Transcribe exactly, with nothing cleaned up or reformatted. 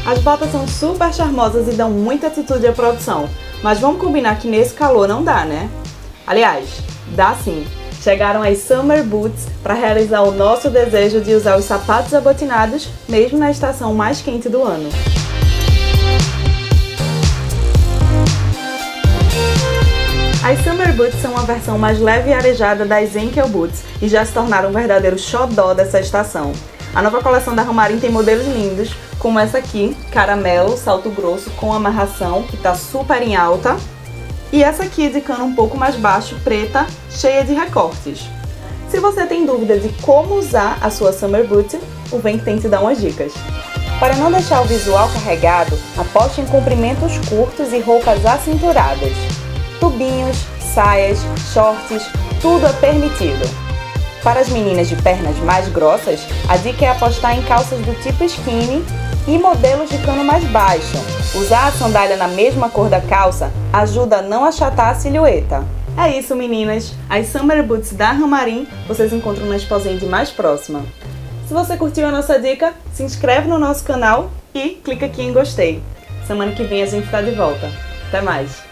As botas são super charmosas e dão muita atitude à produção, mas vamos combinar que nesse calor não dá, né? Aliás, dá sim! Chegaram as Summer Boots para realizar o nosso desejo de usar os sapatos abotinados mesmo na estação mais quente do ano. As Summer Boots são uma versão mais leve e arejada das Ankle Boots e já se tornaram um verdadeiro xodó dessa estação. A nova coleção da Ramarin tem modelos lindos, como essa aqui, caramelo, salto grosso com amarração, que tá super em alta. E essa aqui de cano um pouco mais baixo, preta, cheia de recortes. Se você tem dúvida de como usar a sua Summer Boot, o Vem que tem te dá umas dicas. Para não deixar o visual carregado, aposte em comprimentos curtos e roupas acinturadas. Tubinhos, saias, shorts, tudo é permitido. Para as meninas de pernas mais grossas, a dica é apostar em calças do tipo skinny e modelos de cano mais baixo. Usar a sandália na mesma cor da calça ajuda a não achatar a silhueta. É isso, meninas! As Summer Boots da Ramarin vocês encontram na Exposend mais próxima. Se você curtiu a nossa dica, se inscreve no nosso canal e clica aqui em gostei. Semana que vem a gente está de volta. Até mais!